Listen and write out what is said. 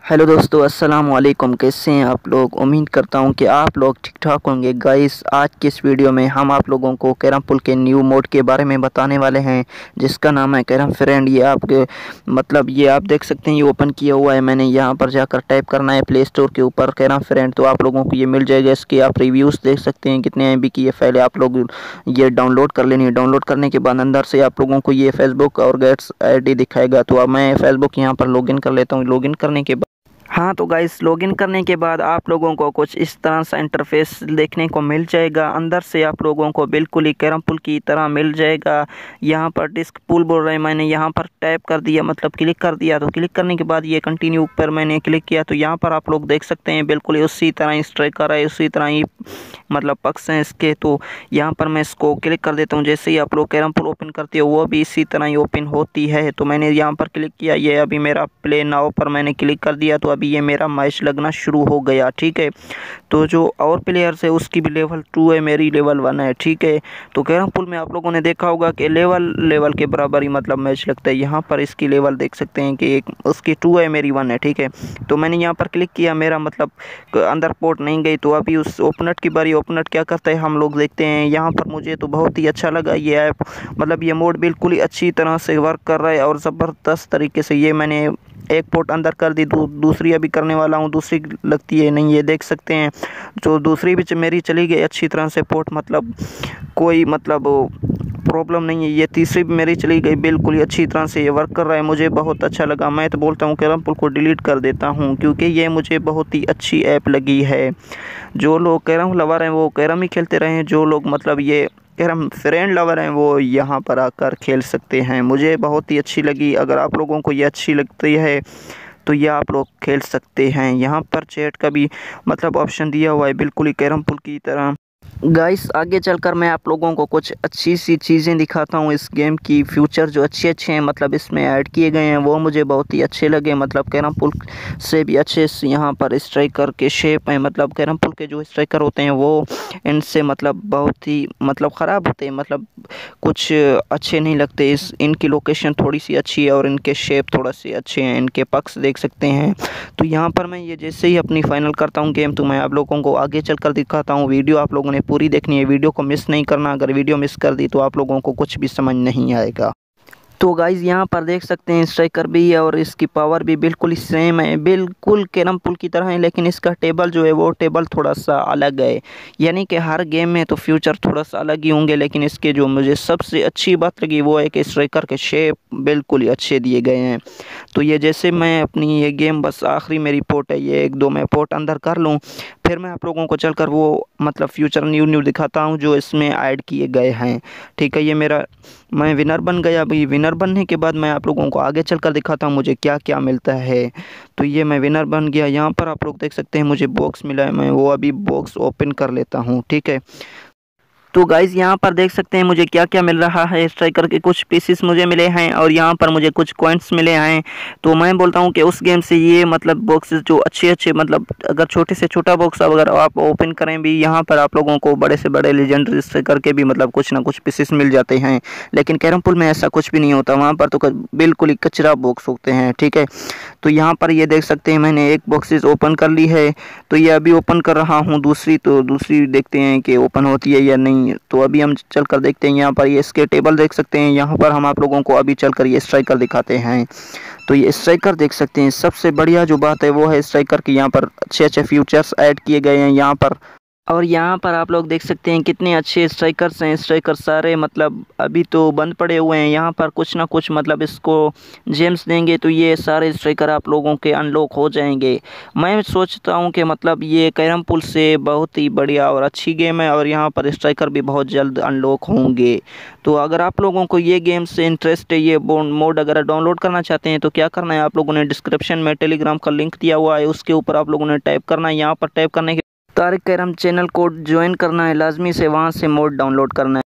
Hello दोस्तों, अस्सलाम वालेकुम। कैसे हैं आप लोग? उम्मीद करता हूं कि आप लोग ठीक ठाक होंगे। गाइस, आज की इस वीडियो में हम आप लोगों को कैरम पुल के न्यू मोड के बारे में बताने वाले हैं, जिसका नाम है कैरम फ्रेंड। ये आपके ये आप देख सकते हैं, ये ओपन किया हुआ है मैंने। यहाँ पर जाकर टाइप करना है प्ले स्टोर के ऊपर कैरम फ्रेंड, तो आप लोगों को ये मिल जाएगा। इसके आप रिव्यूज़ देख सकते हैं कितने MB की ये फाइल है। आप लोग ये डाउनलोड कर लेनी है। डाउनलोड करने के बाद अंदर से आप लोगों को ये फेसबुक और गेट्स ID दिखाएगा। तो अब मैं फेसबुक यहाँ पर लॉगिन कर लेता हूँ। लॉगिन करने के हाँ, तो गाइस, लॉगिन करने के बाद आप लोगों को कुछ इस तरह सा इंटरफेस देखने को मिल जाएगा। अंदर से आप लोगों को बिल्कुल ही कैरम पुल की तरह मिल जाएगा। यहाँ पर डिस्क पुल बोल रहे हैं, मैंने यहाँ पर टैप कर दिया, मतलब क्लिक कर दिया। तो क्लिक करने के बाद ये कंटिन्यू पर मैंने क्लिक किया, तो यहाँ पर आप लोग देख सकते हैं बिल्कुल उसी तरह स्ट्राइकर है, उसी तरह ही पक्ष हैं इसके। तो यहाँ पर मैं इसको क्लिक कर देता हूँ। जैसे ही आप लोग कैरम पुल ओपन करते हो वो भी इसी तरह ही ओपन होती है। तो मैंने यहाँ पर क्लिक किया, ये अभी मेरा प्ले नाउ पर मैंने क्लिक कर दिया, तो अभी ये मेरा मैच लगना शुरू हो गया। ठीक है, तो जो और प्लेयर्स है उसकी भी लेवल 2 है, मेरी लेवल 1 है। ठीक है, तो कैरम पुल में आप लोगों ने देखा होगा कि लेवल के बराबर ही मैच लगता है। यहाँ पर इसकी लेवल देख सकते हैं कि एक उसकी 2 है, मेरी 1 है। ठीक है, तो मैंने यहाँ पर क्लिक किया, मेरा अंदर पोर्ट नहीं गई। तो अभी उस ओपनट की बारी। ओपनट क्या करता है हम लोग देखते हैं। यहाँ पर मुझे तो बहुत ही अच्छा लगा ये ऐप, ये मोड बिल्कुल ही अच्छी तरह से वर्क कर रहा है और ज़बरदस्त तरीके से। ये मैंने एक पोर्ट अंदर कर दी, दूसरी अभी करने वाला हूँ। दूसरी लगती है नहीं, ये देख सकते हैं। जो दूसरी भी मेरी चली गई अच्छी तरह से पोर्ट, कोई प्रॉब्लम नहीं है। ये तीसरी भी मेरी चली गई बिल्कुल ही अच्छी तरह से। ये वर्क कर रहा है, मुझे बहुत अच्छा लगा। मैं तो बोलता हूँ कैरम पुल को डिलीट कर देता हूँ, क्योंकि ये मुझे बहुत ही अच्छी ऐप लगी है। जो लोग कैरम लवर हैं वो कैरम ही खेलते रहे हैं। जो लोग ये कैरम फ्रेंड लवर हैं वो यहाँ पर आकर खेल सकते हैं। मुझे बहुत ही अच्छी लगी। अगर आप लोगों को ये अच्छी लगती है तो ये आप लोग खेल सकते हैं। यहाँ पर चैट का भी ऑप्शन दिया हुआ है, बिल्कुल ही कैरम पुल की तरह। गाइस, आगे चलकर मैं आप लोगों को कुछ अच्छी सी चीज़ें दिखाता हूँ। इस गेम की फ्यूचर जो अच्छे हैं इसमें ऐड किए गए हैं, वो मुझे बहुत ही अच्छे लगे। कैरम पुल से भी अच्छे यहाँ पर स्ट्राइकर के शेप हैं। कैरम पुल के जो स्ट्राइकर होते हैं वो इनसे बहुत ही ख़राब होते हैं, कुछ अच्छे नहीं लगते। इनकी लोकेशन थोड़ी सी अच्छी है और इनके शेप थोड़ा से अच्छे हैं। इनके पक्ष देख सकते हैं। तो यहाँ पर मैं ये जैसे ही अपनी फाइनल करता हूँ गेम, तो मैं आप लोगों को आगे चलकर दिखाता हूँ। वीडियो आप लोगों ने पूरी देखनी है, वीडियो को मिस नहीं करना। अगर वीडियो मिस कर दी तो आप लोगों को कुछ भी समझ नहीं आएगा। तो गाइज़, यहाँ पर देख सकते हैं स्ट्राइकर भी है और इसकी पावर भी बिल्कुल ही सेम है, बिल्कुल कैरम पुल की तरह है। लेकिन इसका टेबल जो है वो टेबल थोड़ा सा अलग है। यानी कि हर गेम में तो फ्यूचर थोड़ा सा अलग ही होंगे, लेकिन इसके जो मुझे सबसे अच्छी बात लगी वो है कि स्ट्राइकर के शेप बिल्कुल ही अच्छे दिए गए हैं। तो ये जैसे मैं अपनी ये गेम बस आखिरी मेरी पोर्ट है, ये 1-2 मैं पोर्ट अंदर कर लूँ, फिर मैं आप लोगों को चलकर वो फ्यूचर न्यू दिखाता हूँ जो इसमें ऐड किए गए हैं। ठीक है, ये मैं विनर बन गया। अभी विनर बनने के बाद मैं आप लोगों को आगे चलकर दिखाता हूँ मुझे क्या क्या मिलता है। तो ये मैं विनर बन गया। यहाँ पर आप लोग देख सकते हैं मुझे बॉक्स मिला है, मैं वो अभी बॉक्स ओपन कर लेता हूँ। ठीक है, तो गाइज़, यहाँ पर देख सकते हैं मुझे क्या क्या मिल रहा है। स्ट्राइकर के कुछ पीसेस मुझे मिले हैं और यहाँ पर मुझे कुछ कॉइन्स मिले हैं। तो मैं बोलता हूँ कि उस गेम से ये बॉक्सेस जो अच्छे अगर छोटे से छोटा बॉक्स अगर आप ओपन करें भी, यहाँ पर आप लोगों को बड़े से बड़े लेजेंडरी स्ट्राइकर के भी कुछ ना कुछ पीसेस मिल जाते हैं। लेकिन कैरम पुल में ऐसा कुछ भी नहीं होता, वहाँ पर तो बिल्कुल ही कचरा बॉक्स होते हैं। ठीक है, तो यहाँ पर ये देख सकते हैं मैंने एक बॉक्सेस ओपन कर ली है। तो ये अभी ओपन कर रहा हूँ दूसरी देखते हैं कि ओपन होती है या नहीं। तो अभी हम चलकर देखते हैं। यहाँ पर ये इसके टेबल देख सकते हैं। यहाँ पर हम आप लोगों को अभी चलकर ये स्ट्राइकर दिखाते हैं। तो ये स्ट्राइकर देख सकते हैं। सबसे बढ़िया जो बात है वो है स्ट्राइकर की यहाँ पर अच्छे फीचर्स ऐड किए गए हैं यहाँ पर। और यहाँ पर आप लोग देख सकते हैं कितने अच्छे स्ट्राइकर्स हैं। स्ट्राइकर सारे अभी तो बंद पड़े हुए हैं। यहाँ पर कुछ ना कुछ इसको जेम्स देंगे तो ये सारे स्ट्राइकर आप लोगों के अनलॉक हो जाएंगे। मैं सोचता हूँ कि ये कैरम पुल से बहुत ही बढ़िया और अच्छी गेम है और यहाँ पर स्ट्राइकर भी बहुत जल्द अनलॉक होंगे। तो अगर आप लोगों को ये गेम से इंटरेस्ट है, ये मोड अगर डाउनलोड करना चाहते हैं तो क्या करना है, आप लोगों ने डिस्क्रिप्शन में टेलीग्राम का लिंक दिया हुआ है, उसके ऊपर आप लोगों ने टाइप करना है। यहाँ पर टाइप करने के तारिक कैरम चैनल को ज्वाइन करना है लाजमी से, वहाँ से मोड डाउनलोड करना है।